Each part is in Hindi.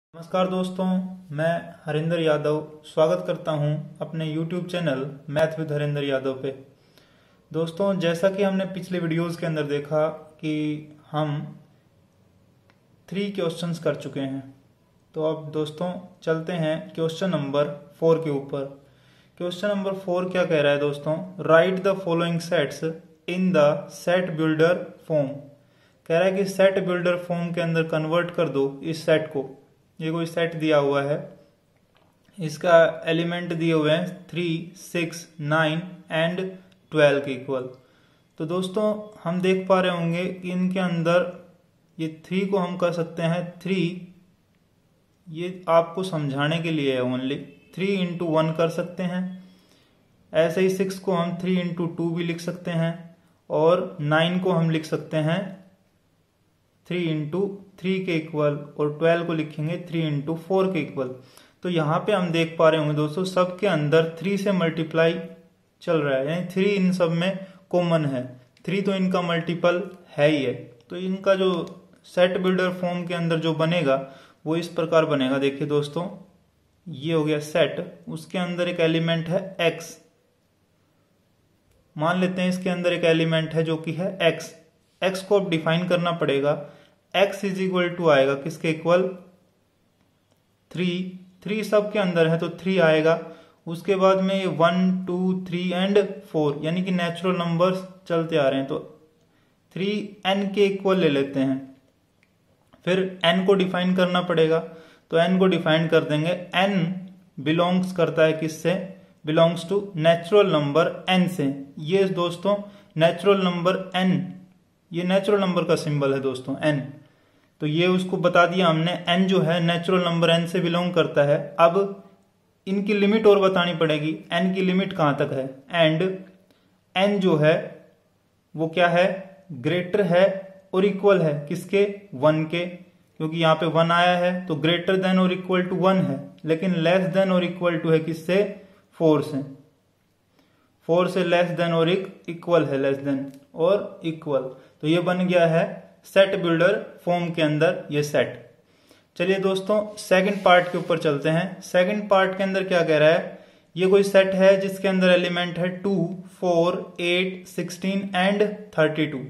नमस्कार दोस्तों, मैं हरिंदर यादव स्वागत करता हूं अपने YouTube channel math with Harinder Yadav पे। दोस्तों, जैसा कि हमने पिछले वीडियोस के अंदर देखा कि हम 3 क्वेश्चंस कर चुके हैं, तो अब दोस्तों चलते हैं क्वेश्चन नंबर 4 के ऊपर। क्वेश्चन नंबर 4 क्या कह रहा है दोस्तों? Write the following sets in the set builder form. कह रहा है कि सेट बिल्डर फॉर्म के अंदर कन्वर्ट कर दो इस सेट को। ये कोई सेट दिया हुआ है, इसका एलिमेंट दिए हुए हैं 3, 6, 9 एंड 12 के इक्वल। तो दोस्तों हम देख पा रहे होंगे कि इनके अंदर ये 3 को हम कर सकते हैं 3, ये आपको समझाने के लिए है ओनली। 3 इंटू 1 कर सकते हैं। ऐसे ही 6 को हम 3 इंटू 2 भी लिख सकते हैं, और 9 को हम लिख सकते हैं 3 इंटू 3 के इक्वल, और 12 को लिखेंगे 3 इंटू 4 के इक्वल। तो यहाँ पे हम देख पा रहे होंगे दोस्तों, सबके अंदर 3 से मल्टीप्लाई चल रहा है, यानी 3 इन सब में कॉमन है। 3 तो इनका मल्टीपल है ही है। तो इनका जो सेट बिल्डर फॉर्म के अंदर जो बनेगा वो इस प्रकार बनेगा। देखिए दोस्तों, ये हो गया सेट, उसके अंदर एक एलिमेंट है x। मान लेते हैं इसके अंदर एक एलिमेंट है जो कि है x। x को अब डिफाइन करना पड़ेगा। x इज इक्वल टू आएगा किसके इक्वल? 3 सब के अंदर है तो 3 आएगा। उसके बाद में 1, 2, 3 एंड 4, यानी कि नेचुरल नंबर्स चलते आ रहे हैं, तो 3 n के इक्वल ले लेते हैं। फिर n को डिफाइन करना पड़ेगा, तो n को डिफाइन कर देंगे। n बिलोंग्स करता है किससे? Belongs to natural number n से। ये दोस्तों नेचुरल नंबर n, ये नेचुरल नंबर का सिंबल है दोस्तों n। तो ये उसको बता दिया हमने, n जो है नेचुरल नंबर n से बिलोंग करता है। अब इनकी लिमिट और बतानी पड़ेगी, n की लिमिट कहां तक है। एंड n जो है वो क्या है? ग्रेटर है और इक्वल है किसके? 1 के, क्योंकि यहाँ पे 1 आया है तो ग्रेटर देन और इक्वल टू 1 है। लेकिन लेस देन और इक्वल टू है किससे? 4 से। 4 से लेस देन और इक्वल है, लेस देन और इक्वल। तो ये बन गया है सेट बिल्डर फॉर्म के अंदर ये सेट। चलिए दोस्तों सेकंड पार्ट के ऊपर चलते हैं। सेकंड पार्ट के अंदर क्या कह रहा है? ये कोई सेट है जिसके अंदर एलिमेंट है 2, 4, 8, 16 एंड 32।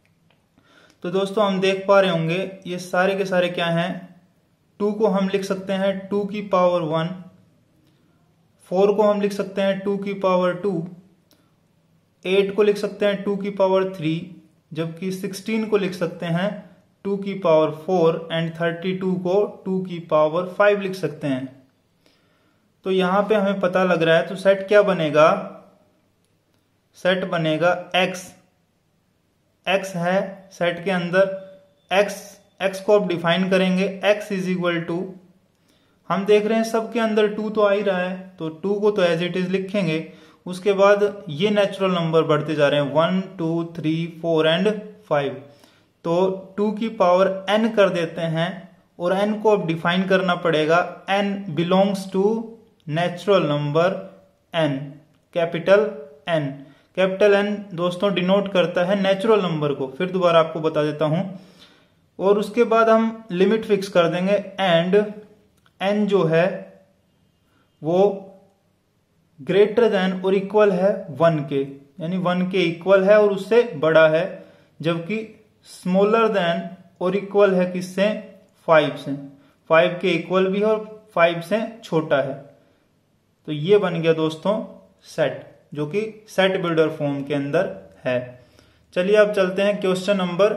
तो दोस्तों हम देख पा रहे होंगे ये सारे के सारे क्या हैं? 2 को हम लिख सकते हैं 2 की पावर 1, 4 को हम लिख सकते हैं 2 की पावर 2, 8 को लिख सकते हैं 2 की पावर 3, जबकि 16 को लिख सकते हैं 2 की पावर 4 एंड 32 को 2 की पावर 5 लिख सकते हैं। तो यहां पे हमें पता लग रहा है, तो सेट क्या बनेगा? सेट बनेगा x। x है सेट के अंदर, x को अब डिफाइन करेंगे। x इज इक्वल टू, हम देख रहे हैं सबके अंदर 2 तो आ ही रहा है, तो 2 को तो एज इट इज लिखेंगे। उसके बाद ये नेचुरल नंबर बढ़ते जा रहे हैं 1, 2, 3, 4 एंड 5, तो 2 की पावर n कर देते हैं, और n को अब डिफाइन करना पड़ेगा। n belongs to natural number n, capital N। Capital N दोस्तों डिनोट करता है नेचुरल नंबर को। फिर दोबारा आपको बता देता हूं। और उसके बाद हम लिमिट फिक्स कर देंगे, एंड n जो है वो ग्रेटर देन और इक्वल है 1 के, यानी 1 के इक्वल है और उससे बड़ा है, जबकि स्मॉलर देन और इक्वल है किससे? 5 से। 5 के इक्वल भी है और 5 से छोटा है। तो ये बन गया दोस्तों सेट, जो कि सेट बिल्डर फॉर्म के अंदर है। चलिए अब चलते हैं क्वेश्चन नंबर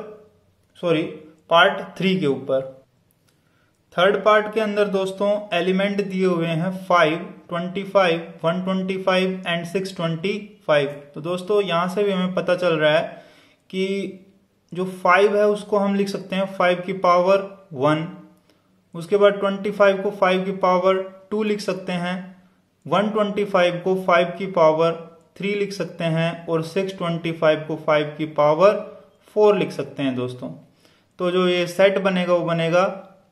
पार्ट 3 के ऊपर। थर्ड पार्ट के अंदर दोस्तों एलिमेंट दिए हुए हैं 5, 25, 125 एंड 625। तो दोस्तों यहां से भी हमें पता चल रहा है कि जो 5 है उसको हम लिख सकते हैं 5 की पावर 1। उसके बाद 25 को 5 की पावर 2 लिख सकते हैं, 125 को 5 की पावर 3 लिख सकते हैं, और 625 को 5 की पावर 4 लिख सकते हैं दोस्तों। तो जो ये सेट बनेगा वो बनेगा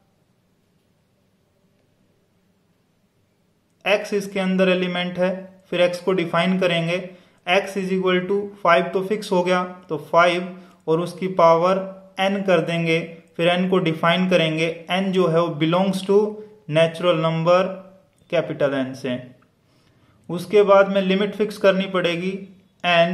x इसके अंदर एलिमेंट है, फिर x को डिफाइन करेंगे। x इज इक्वल टू 5 तो फिक्स हो गया, तो 5 और उसकी पावर n कर देंगे, फिर n को डिफाइन करेंगे, n जो है वो belongs to natural number capital N से। उसके बाद में लिमिट फिक्स करनी पड़ेगी एंड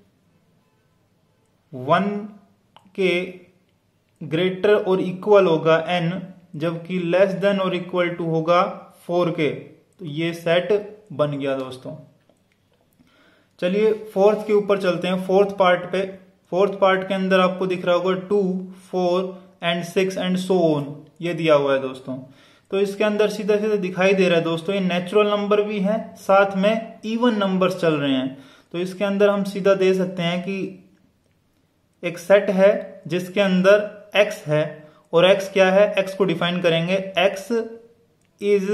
1 के ग्रेटर और इक्वल होगा n, जबकि लेस देन और इक्वल टू होगा 4 के। तो ये सेट बन गया दोस्तों। चलिए फोर्थ के ऊपर चलते हैं, फोर्थ पार्ट पे। फोर्थ पार्ट के अंदर आपको दिख रहा होगा 2, 4 एंड 6 एंड सो ऑन, ये दिया हुआ है दोस्तों। तो इसके अंदर सीधा सीधा दिखाई दे रहा है दोस्तों ये नेचुरल नंबर भी है, साथ में इवन नंबर्स चल रहे हैं। तो इसके अंदर हम सीधा दे सकते हैं कि एक सेट है जिसके अंदर x है, और x क्या है, x को डिफाइन करेंगे, x is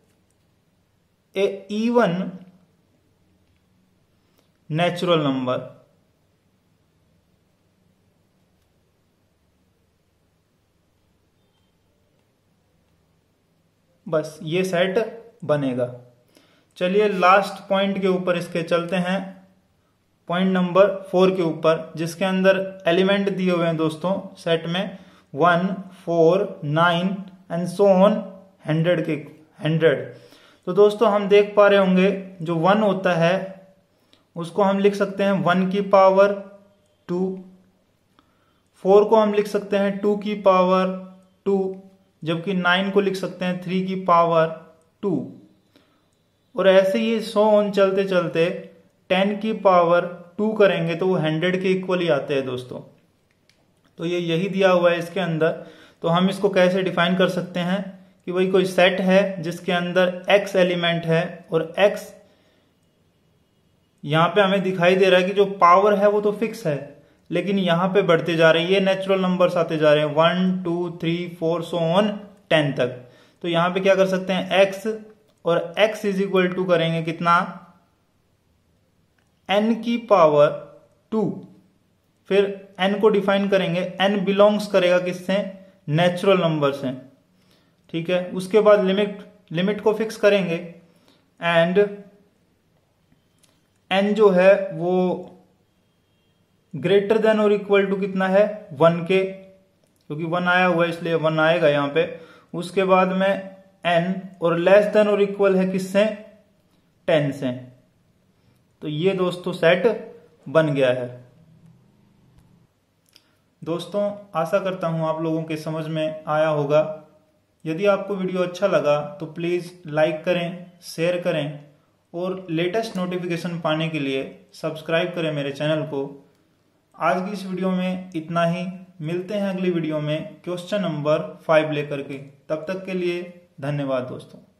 a even natural number. बस ये सेट बनेगा। चलिए लास्ट पॉइंट के ऊपर इसके चलते हैं, पॉइंट नंबर 4 के ऊपर, जिसके अंदर एलिमेंट दिए हुए हैं दोस्तों सेट में 1, 4, 9 एंड सो ऑन 100 के 100। तो दोस्तों हम देख पा रहे होंगे जो 1 होता है उसको हम लिख सकते हैं 1 की पावर 2, 4 को हम लिख सकते हैं 2 की पावर 2, जबकि 9 को लिख सकते हैं 3 की पावर 2, और ऐसे ही सो ऑन चलते चलते 10 की पावर 2 करेंगे तो वो 100 के इक्वल ही आते हैं दोस्तों। तो ये यही दिया हुआ है इसके अंदर। तो हम इसको कैसे डिफाइन कर सकते हैं कि भाई कोई सेट है जिसके अंदर x एलिमेंट है, और x यहां पे हमें दिखाई दे रहा है कि जो पावर है वो तो फिक्स है, लेकिन यहां पे बढ़ते जा रहे हैं, ये नेचुरल नंबर्स आते जा रहे हैं 1, 2, 3, 4 सो ऑन 10 तक। तो यहां पे क्या कर सकते हैं, x और x इज इक्वल टू करेंगे कितना, n की पावर 2, फिर n को डिफाइन करेंगे, n बिलोंग्स करेगा किससे, नेचुरल नंबर से, ठीक है। उसके बाद लिमिट को फिक्स करेंगे एंड n जो है वो ग्रेटर देन और इक्वल टू कितना है 1 के, क्योंकि 1 आया हुआ है इसलिए 1 आएगा यहां पे। उसके बाद में n और लेस देन और इक्वल है किससे, 10 से। तो ये दोस्तों सेट बन गया है। दोस्तों आशा करता हूं आप लोगों के समझ में आया होगा। यदि आपको वीडियो अच्छा लगा तो प्लीज लाइक करें, शेयर करें, और लेटेस्ट नोटिफिकेशन पाने के लिए सब्सक्राइब करें मेरे चैनल को। आज की इस वीडियो में इतना ही, मिलते हैं अगली वीडियो में क्वेश्चन नंबर 5 लेकर के। तब तक के लिए धन्यवाद दोस्तों।